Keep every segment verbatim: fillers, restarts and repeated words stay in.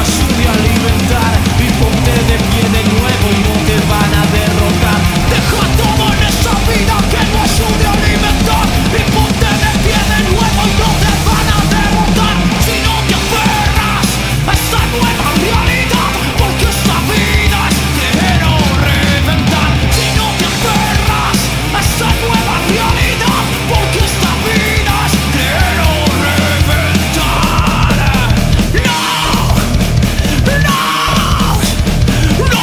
ayude a alimentar y ponte de pie de nuevo y no te van a derrotar. Deja todo en esta vida que no ayude a alimentar y ponte de pie de nuevo y no te van a derrotar. Si no te aferras a esta nueva realidad, porque esta vida es quiero reventar. Si no te aferras a esta nueva realidad, porque esta vida es quiero reventar. No, no, no, no.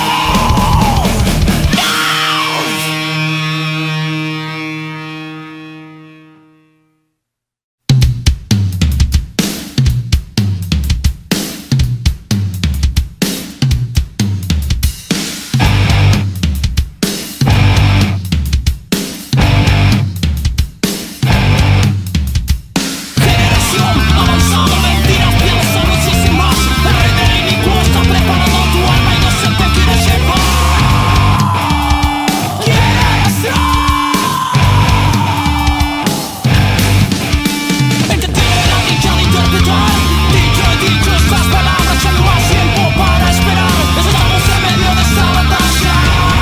Generación avanzada, mentiras, piensa muchísimas. El rey del inicuo está preparando tu alma y no se te quiere llevar. ¿Quién será? El que tiene la dicha de interpretar. Dicho y dicho estas palabras, ya no hay tiempo para esperar. Estamos en medio de esta batalla.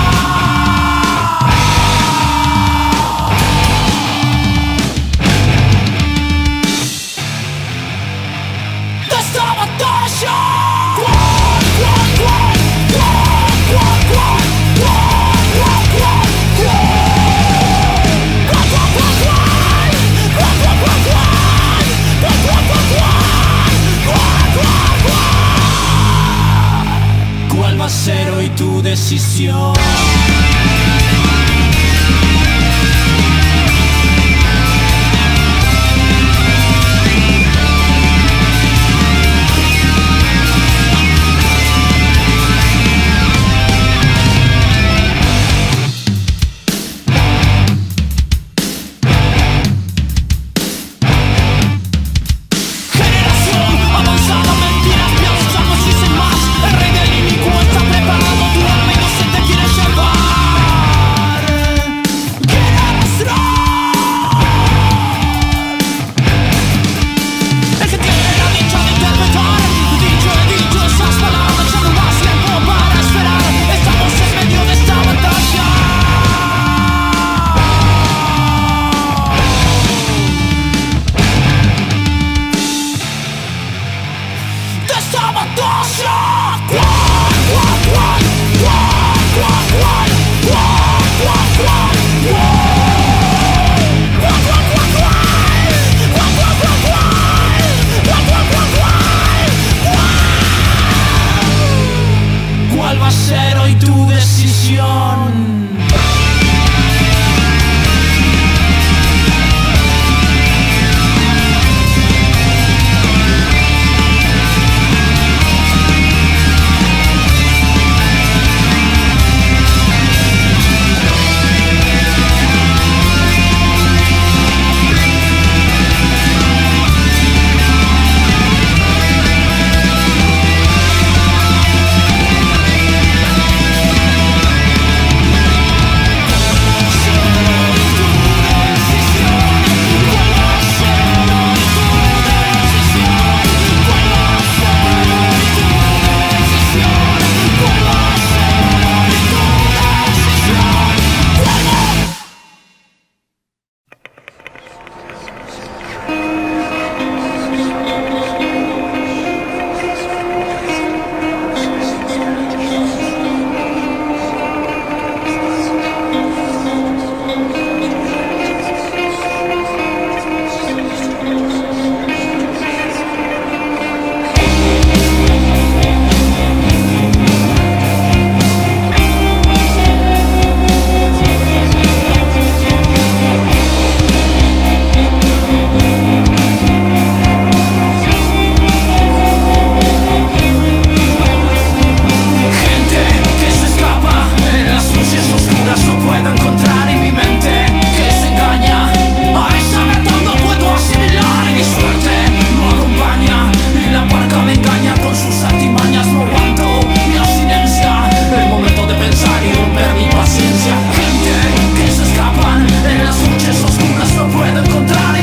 De esta batalla. Cuán, cuán, cuán, cuán, cuán, cuán, cuán, cuán, cuán, cuán. Cuán, cuán, cuán, cuán. Cuán, cuán, cuán, cuán. Cuán, cuán, cuán, cuán. Cuán, cuán, cuán. ¿Cuál va a ser hoy tu decisión? Generación avanzada, mentiras, piensa muchísimas. El rey del inicuo está preparando tu alma y no se te quiere llevar. ¿Quién será? El que tiene la dicha de interpretar. Dicho y dicho esas palabras, ya no más tiempo para esperar. Estamos en medio de esta batalla. De esta batalla. Cuán, cuán, cuán, cuán, cuán, cuán, cuán, cuán, cuán, cuán. Cuán, cuán, cuán, cuán. Cuán, cuán, cuán, cuán. Cuán, cuán, cuán, cuán. Cuán. ¿Cuál va a ser hoy tu decisión?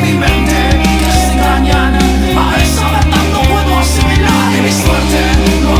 No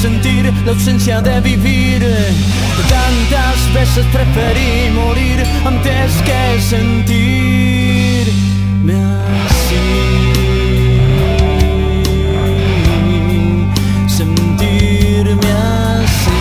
sentir la ausencia de vivir. Tantas veces preferí morir antes que sentirme así. Sentirme así.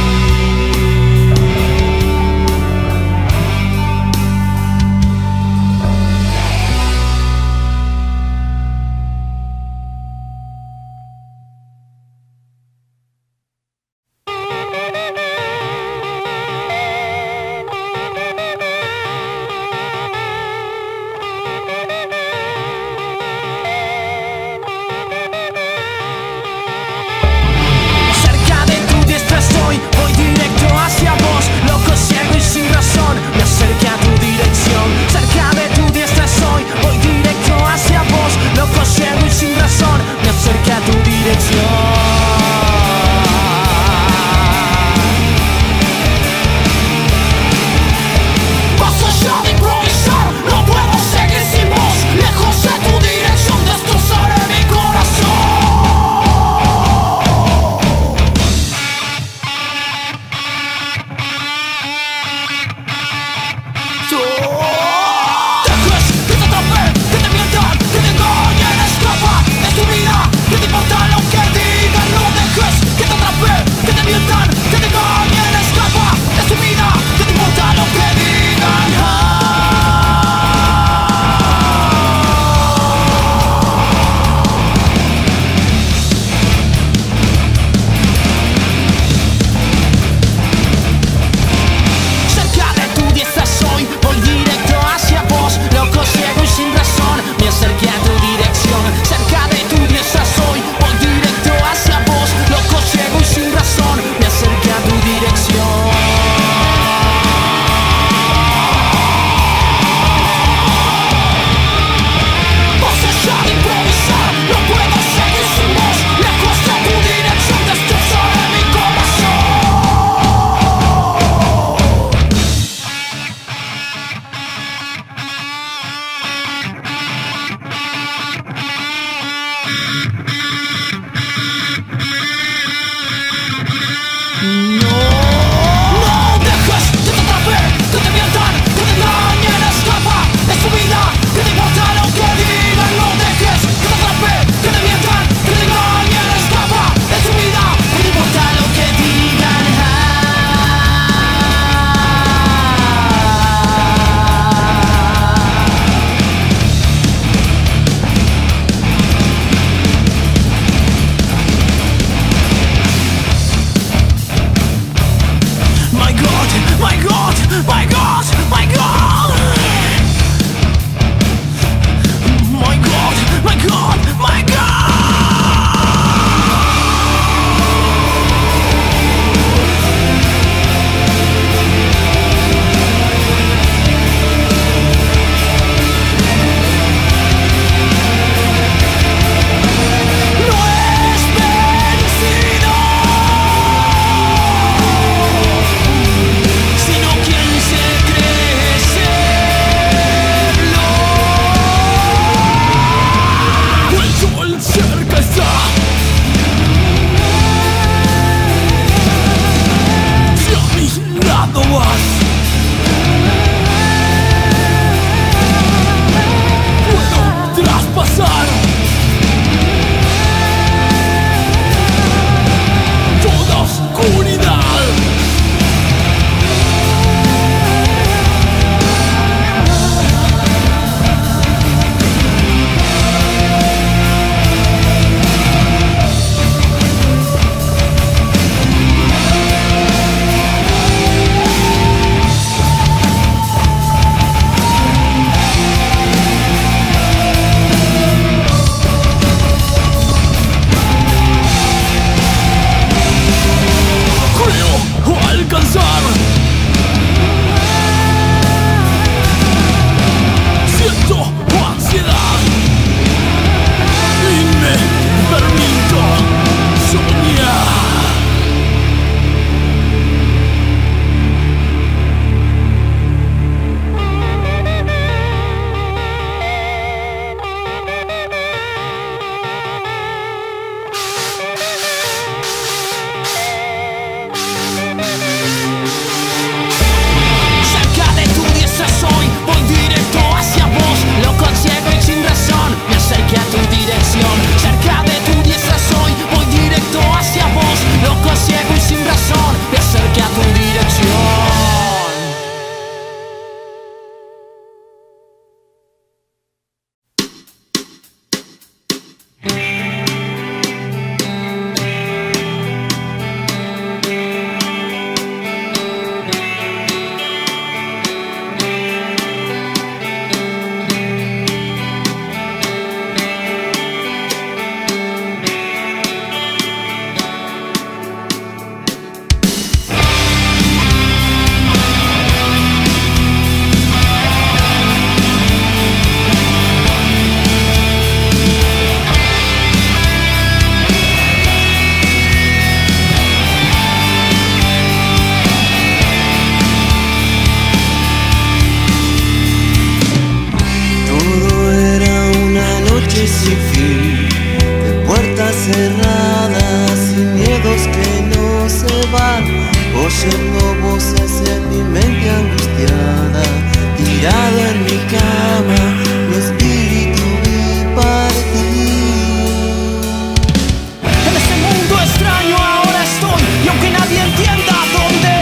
oyendo voces en mi mente angustiada, tirado en mi cama, mi espíritu vi partir. En este mundo extraño ahora estoy, y aunque nadie entienda dónde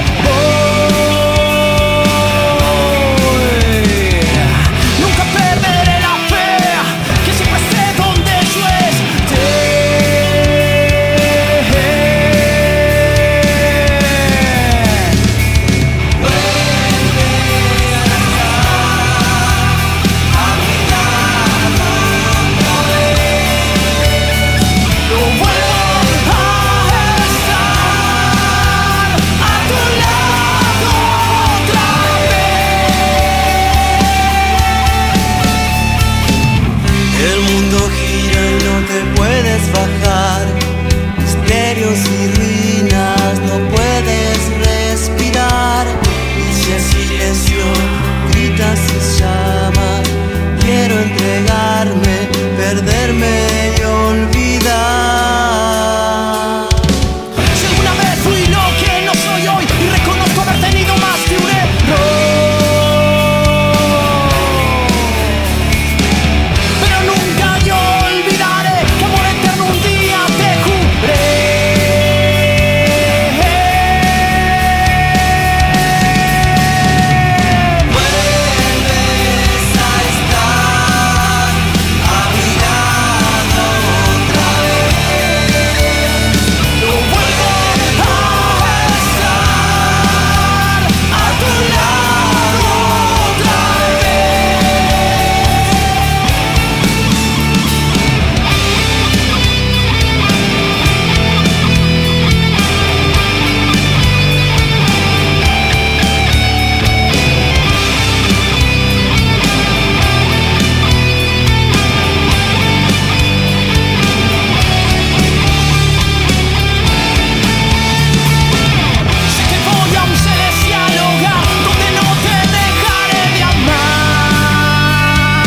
voy, nunca perderé la fe, que siempre sé dónde yo esté. Bajar, misterios y ruinas, no puedes respirar. Dice silencio, gritas y llamas. Quiero entregarme, perderme y olvidar. Si alguna vez fui lo que no soy hoy y reconozco haber tenido más que un error, pero nunca yo olvidaré que amor eterno un día te juré. Vuelves a estar a mi lado otra vez. No vuelvo a estar a tu lado otra vez. Sé que voy a un celestial hogar donde no te dejaré de amar.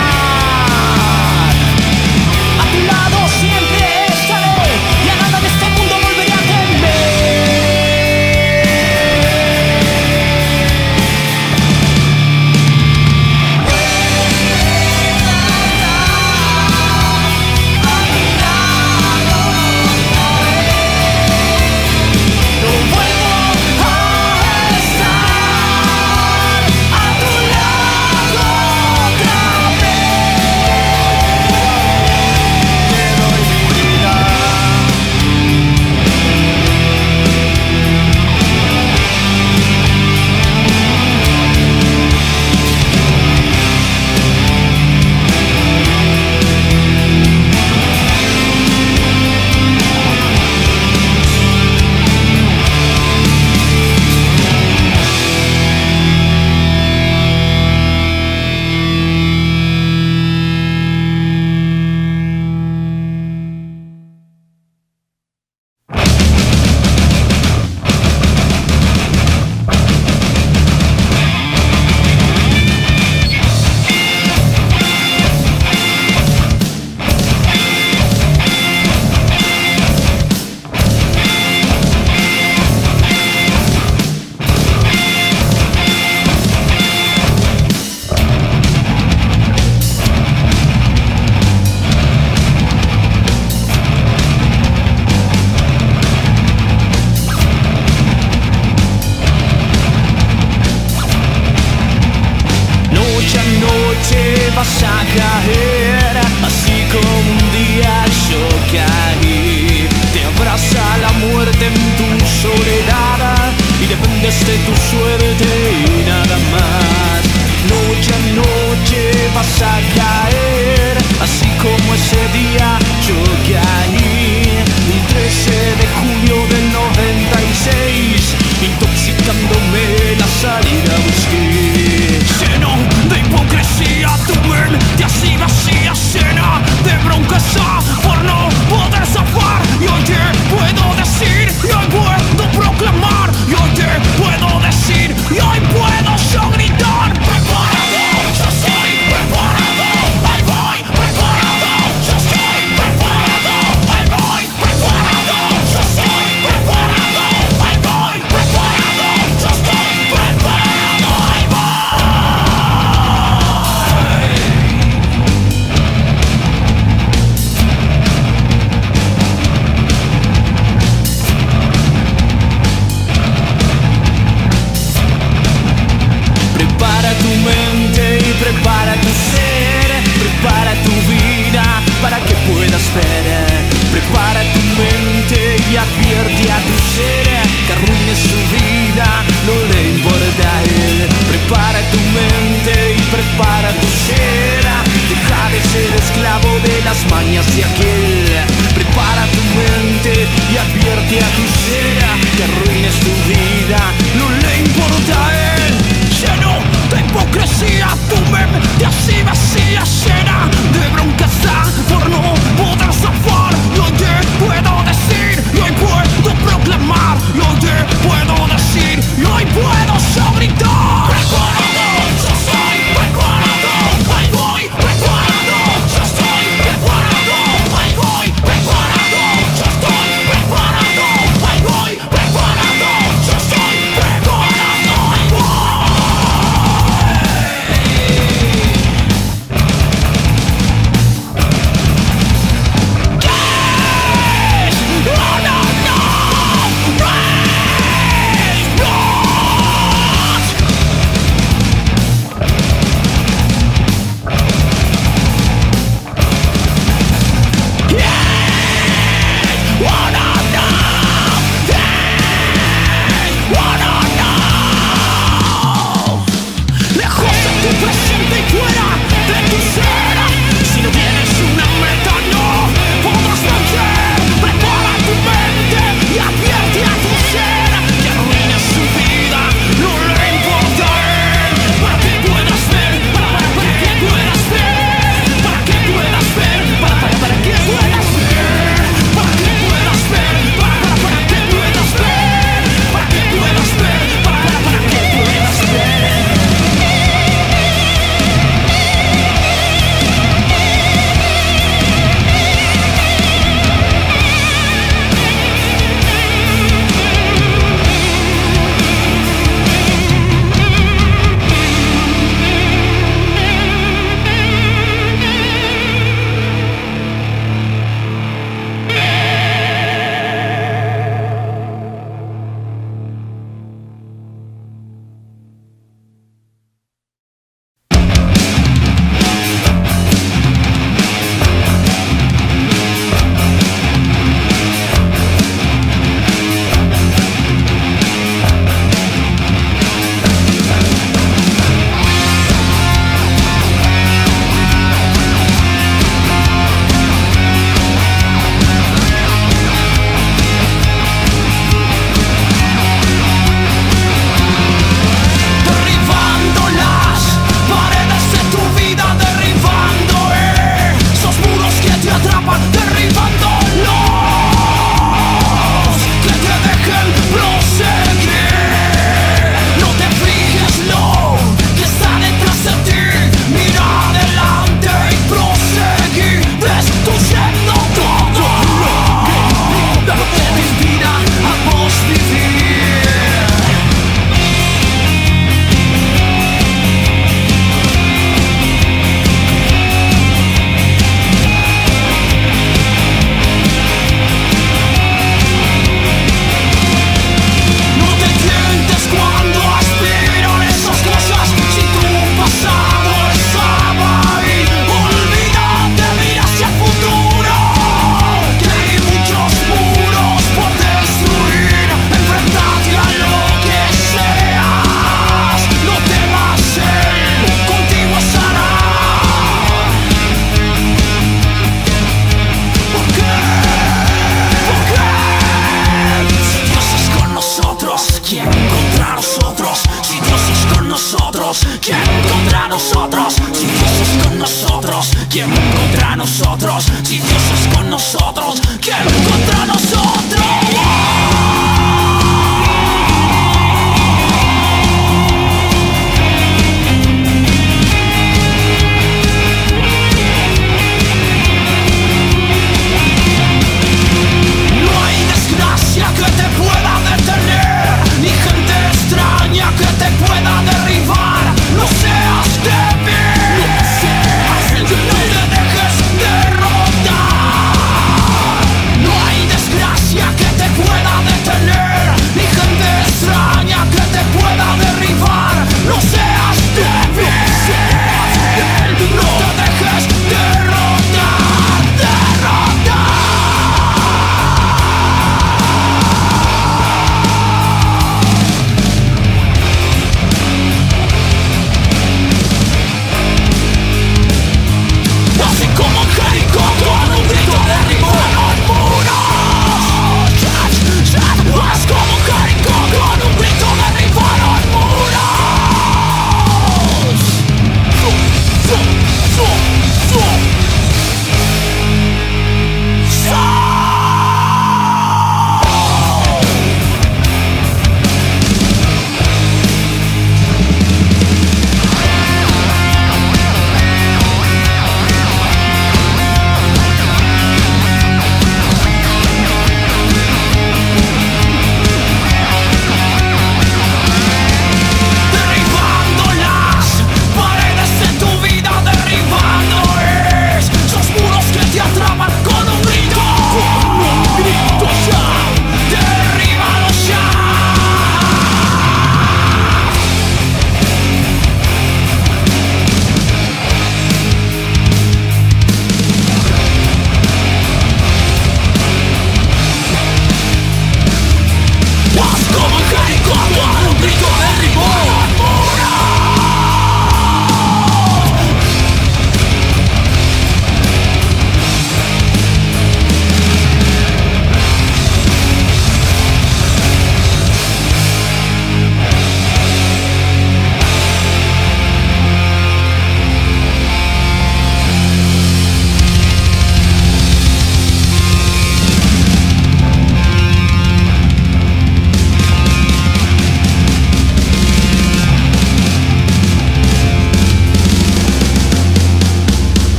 A tu lado siempre estaré y a nada de este mundo volveré a temer. No vuelvo a estar a tu lado otra vez. Te doy mi vida. Noche a noche vas a caer, así como un día yo caí. Te abraza la muerte en tu soledad y dependes de tu suerte y nada más. Noche a noche vas a caer, así como ese día yo caí. Un trece de julio del noventa y seis, intoxicándome la salida busqué. Lleno de hipocresía tu mente así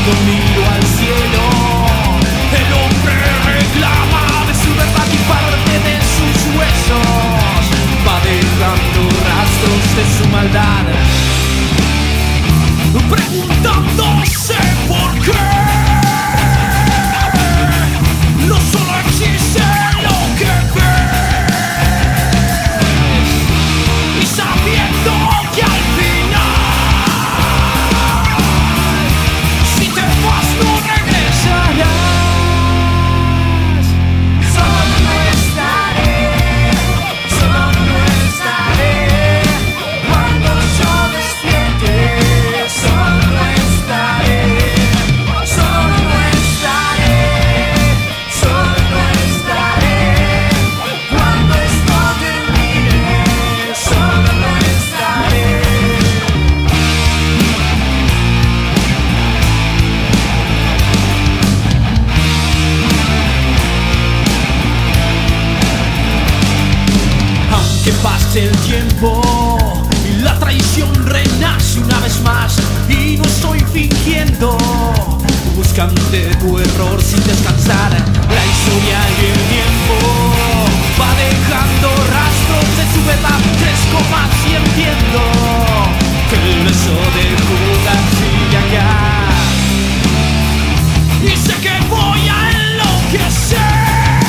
cuando miro al cielo, el hombre reclama de su verdad y parte de sus huesos, va dejando rastros de su maldad, preguntándose por qué no solo existe lo que ves, y sabiendo que al final, si te vas no regresarás. Solo no estaré, solo no estaré cuando yo despierte. Solo no estaré, solo no estaré, solo no estaré cuando esto termine. Solo no estaré. Aunque pase el tiempo y la traición renace una vez más, y no estoy fingiendo, buscando tu error sin descansar, la historia y el tiempo va dejando rastros de su verdad. Crezco más y entiendo que el beso de Judas sigue acá, y sé que voy a enloquecer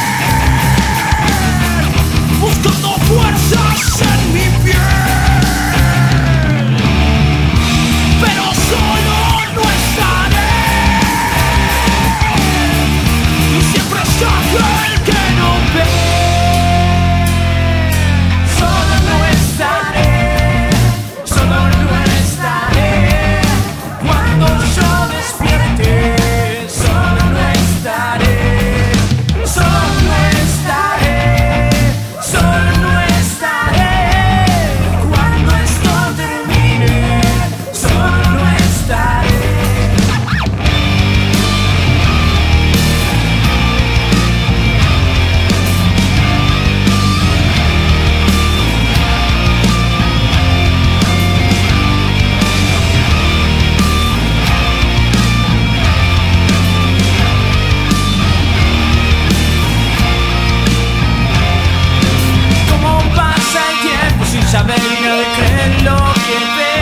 buscando fuerzas en mi piel, pero solo no estaré, y siempre está el que no ve. Solo no estaré, solo no estaré cuando yo despierte. Solo no estaré, solo no estaré, solo no estaré cuando esto termine. Solo no estaré. Cómo pasa el tiempo sin saber y nadie cree lo que ve.